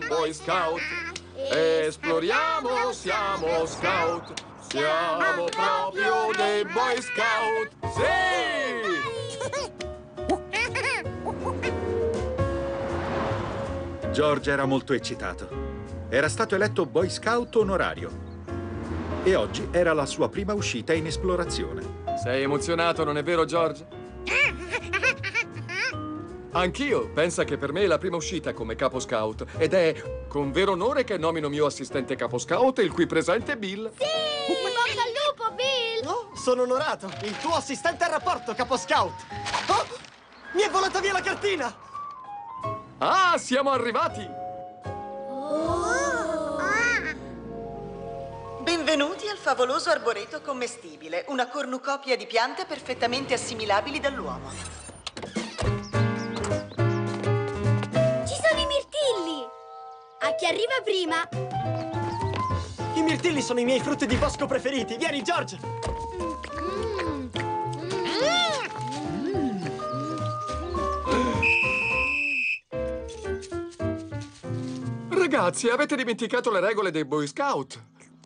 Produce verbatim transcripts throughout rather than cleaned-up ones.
Boy Scout. Esploriamo, siamo scout. Siamo proprio dei Boy Scout. Sì! George era molto eccitato. Era stato eletto Boy Scout onorario. E oggi era la sua prima uscita in esplorazione. Sei emozionato, non è vero, George? Anch'io. Pensa che per me è la prima uscita come capo scout. Ed è con vero onore che nomino mio assistente capo scout, il qui presente Bill. Sì! Bocca al lupo, Bill! Oh, sono onorato. Il tuo assistente al rapporto, capo scout. Oh, mi è volata via la cartina! Ah, siamo arrivati! Oh. Benvenuti al favoloso arboreto commestibile, una cornucopia di piante perfettamente assimilabili dall'uomo. Ci sono i mirtilli! A chi arriva prima? I mirtilli sono i miei frutti di bosco preferiti. Vieni, George! Mm. Ragazzi, avete dimenticato le regole dei Boy Scout.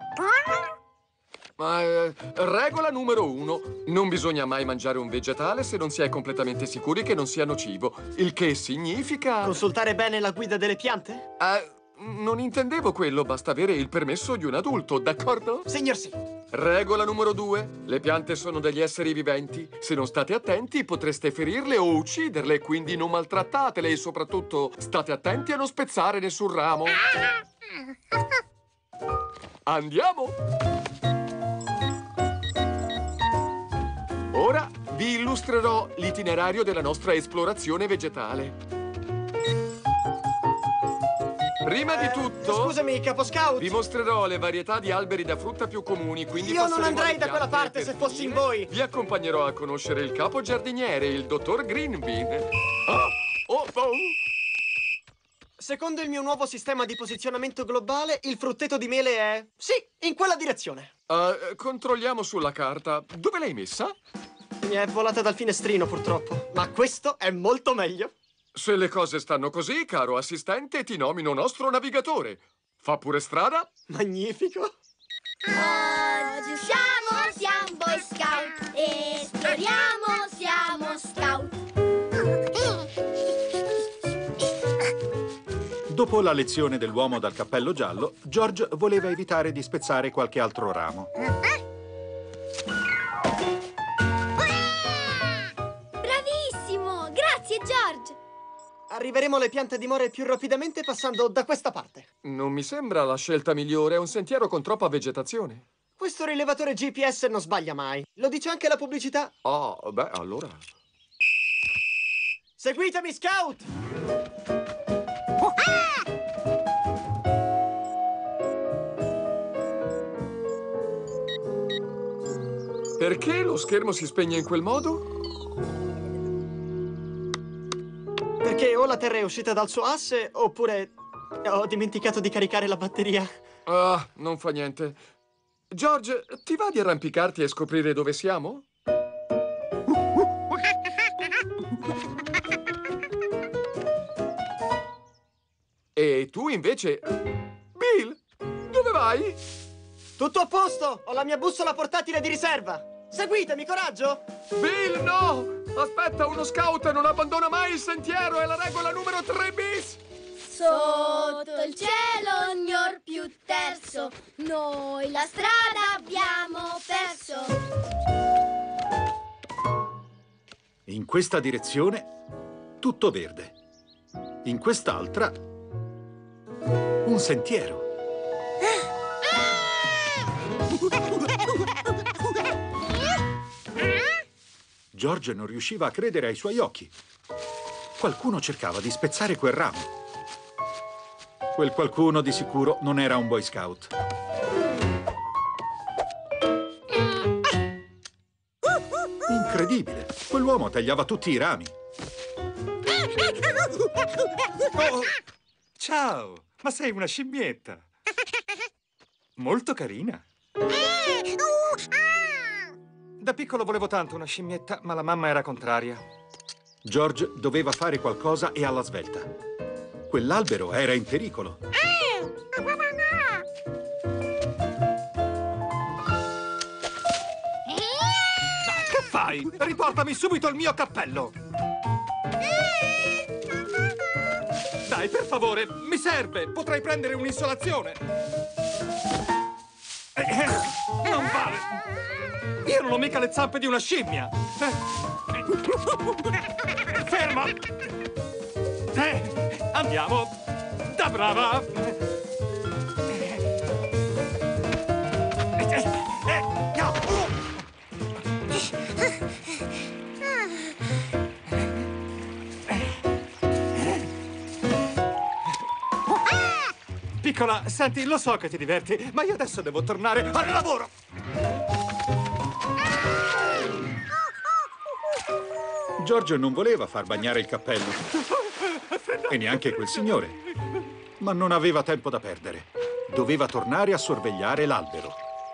Ma, eh, regola numero uno. Non bisogna mai mangiare un vegetale se non si è completamente sicuri che non sia nocivo. Il che significa... Consultare bene la guida delle piante? Eh, non intendevo quello, basta avere il permesso di un adulto, d'accordo? Signor sì. Regola numero due. Le piante sono degli esseri viventi. Se non state attenti potreste ferirle o ucciderle, quindi non maltrattatele e soprattutto state attenti a non spezzare nessun ramo. Andiamo! Ora vi illustrerò l'itinerario della nostra esplorazione vegetale. Prima di tutto... Scusami, capo scout. Vi mostrerò le varietà di alberi da frutta più comuni, quindi Io non passeremo andrei alle da quella piante parte per se fossi in finire. voi. Vi accompagnerò a conoscere il capo giardiniere, il dottor Greenbean. Ah, oh, oh. Secondo il mio nuovo sistema di posizionamento globale, il frutteto di mele è... Sì, in quella direzione. Uh, controlliamo sulla carta. Dove l'hai messa? Mi è volata dal finestrino, purtroppo. Ma questo è molto meglio. Se le cose stanno così, caro assistente, ti nomino nostro navigatore. Fa pure strada? Magnifico. Oggi siamo, siamo Boy Scout. Esploriamo, siamo scout. Dopo la lezione dell'uomo dal cappello giallo, George voleva evitare di spezzare qualche altro ramo. Bravissimo! Grazie, George! Arriveremo alle piante di more più rapidamente passando da questa parte. Non mi sembra la scelta migliore, è un sentiero con troppa vegetazione. Questo rilevatore G P S non sbaglia mai. Lo dice anche la pubblicità. Ah, beh, allora... Seguitemi, scout! Perché lo schermo si spegne in quel modo? Perché o la Terra è uscita dal suo asse, oppure ho dimenticato di caricare la batteria. Ah, non fa niente. George, ti va di arrampicarti e scoprire dove siamo? E tu invece... Bill, dove vai? Tutto a posto! Ho la mia bussola portatile di riserva! Seguitemi, coraggio! Bill, no! Aspetta, uno scout non abbandona mai il sentiero, è la regola numero tre bis! Sotto il cielo, ognor più terzo, noi la strada abbiamo perso. In questa direzione, tutto verde. In quest'altra, un sentiero. George non riusciva a credere ai suoi occhi. Qualcuno cercava di spezzare quel ramo. Quel qualcuno di sicuro non era un Boy Scout. Incredibile! Quell'uomo tagliava tutti i rami. Oh, ciao! Ma sei una scimmietta! Molto carina. Da piccolo volevo tanto una scimmietta, ma la mamma era contraria. George doveva fare qualcosa e alla svelta. Quell'albero era in pericolo. fai? Riportami subito il mio cappello! Dai, per favore, mi serve! Potrei prendere un'insolazione! Eh, eh, non vale! Io non ho mica le zampe di una scimmia! Eh, eh, ferma! Eh, andiamo! Da brava! Piccola, senti, lo so che ti diverti, ma io adesso devo tornare al lavoro! George non voleva far bagnare il cappello. E neanche quel signore. Ma non aveva tempo da perdere. Doveva tornare a sorvegliare l'albero.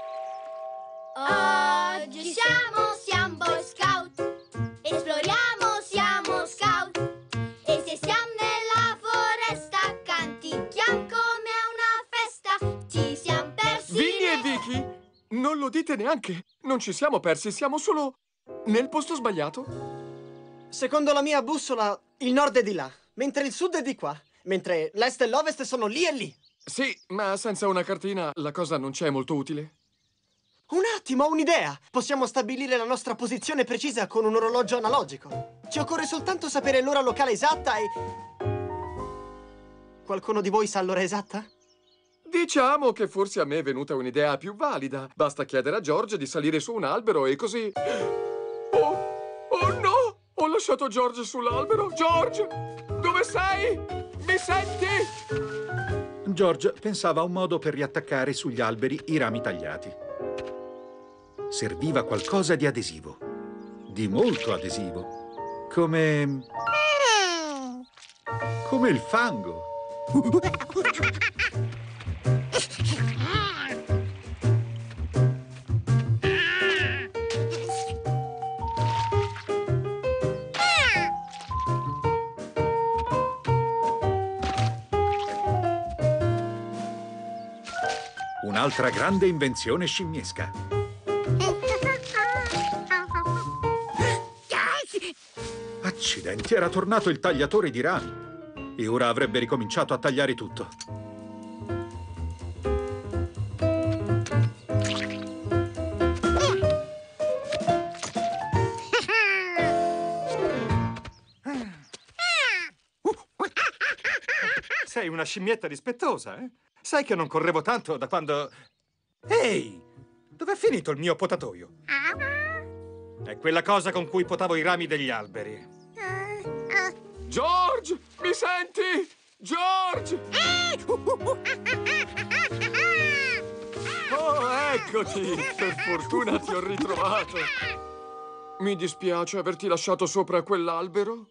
Oggi siamo, siamo Boy Scout. Esploriamo, siamo scout. E se siamo nella foresta, canticchiamo come a una festa. Ci siamo persi. Vinny e Vicky, non lo dite neanche. Non ci siamo persi, siamo solo nel posto sbagliato. Secondo la mia bussola, il nord è di là, mentre il sud è di qua. Mentre l'est e l'ovest sono lì e lì. Sì, ma senza una cartina la cosa non c'è molto utile. Un attimo, ho un'idea! Possiamo stabilire la nostra posizione precisa con un orologio analogico. Ci occorre soltanto sapere l'ora locale esatta e... Qualcuno di voi sa l'ora esatta? Diciamo che forse a me è venuta un'idea più valida. Basta chiedere a George di salire su un albero e così... Oh, oh no! Ho lasciato George sull'albero! George! Dove sei? Mi senti? George pensava a un modo per riattaccare sugli alberi i rami tagliati. Serviva qualcosa di adesivo. Di molto adesivo. Come... come il fango. Un'altra grande invenzione scimmiesca. Accidenti, era tornato il tagliatore di rami. E ora avrebbe ricominciato a tagliare tutto. Sei una scimmietta dispettosa, eh? Sai che non correvo tanto da quando... Ehi! Dov'è finito il mio potatoio? È quella cosa con cui potavo i rami degli alberi. George! Mi senti? George! Oh, eccoti! Per fortuna ti ho ritrovato. Mi dispiace averti lasciato sopra quell'albero.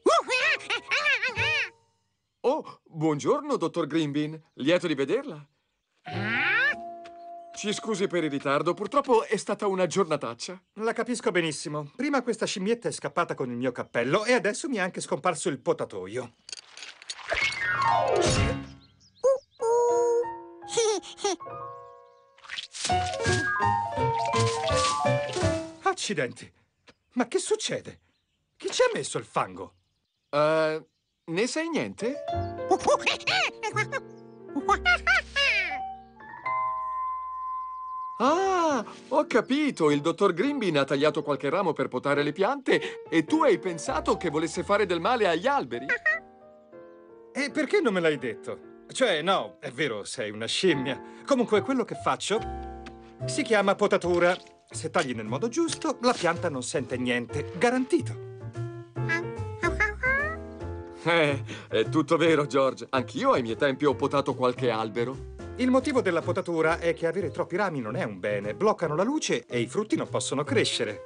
Oh, buongiorno, dottor Greenbean. Lieto di vederla. Ci scusi per il ritardo, purtroppo è stata una giornataccia. La capisco benissimo. Prima questa scimmietta è scappata con il mio cappello e adesso mi è anche scomparso il potatoio. Accidenti! Ma che succede? Chi ci ha messo il fango? Uh, ne sai niente? Ah, ho capito. Il dottor Greenbean ha tagliato qualche ramo per potare le piante e tu hai pensato che volesse fare del male agli alberi? E perché non me l'hai detto? Cioè, no, è vero, sei una scimmia. Comunque, quello che faccio si chiama potatura. Se tagli nel modo giusto, la pianta non sente niente. Garantito. Eh, è tutto vero, George. Anch'io ai miei tempi ho potato qualche albero. Il motivo della potatura è che avere troppi rami non è un bene. Bloccano la luce e i frutti non possono crescere.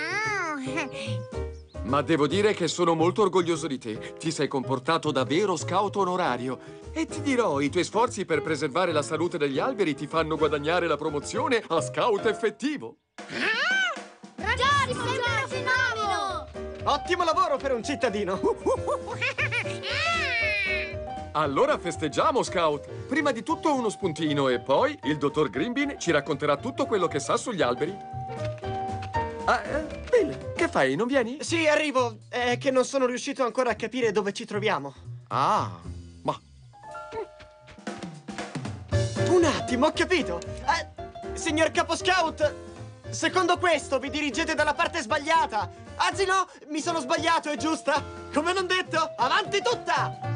Ma devo dire che sono molto orgoglioso di te. Ti sei comportato da vero scout onorario. E ti dirò, i tuoi sforzi per preservare la salute degli alberi ti fanno guadagnare la promozione a scout effettivo. George, sei un fenomeno! Ottimo lavoro per un cittadino! Allora festeggiamo, Scout! Prima di tutto uno spuntino e poi il dottor Greenbean ci racconterà tutto quello che sa sugli alberi. Ah, eh, Bill, che Che fai, non vieni? Sì, arrivo. È che non sono riuscito ancora a capire dove ci troviamo. Ah, ma... Un attimo, ho capito. Eh, signor Capo Scout, secondo questo vi dirigete dalla parte sbagliata. Anzi no, mi sono sbagliato, è giusta? Come non detto, avanti tutta!